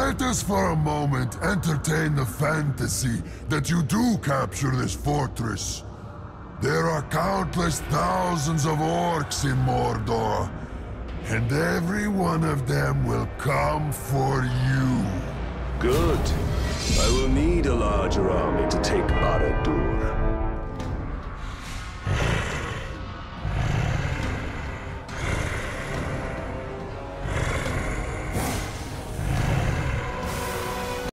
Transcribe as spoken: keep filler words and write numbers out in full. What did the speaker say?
Let us for a moment entertain the fantasy that you do capture this fortress. There are countless thousands of orcs in Mordor, and every one of them will come for you. Good. I will need a larger army to take Barad-dûr.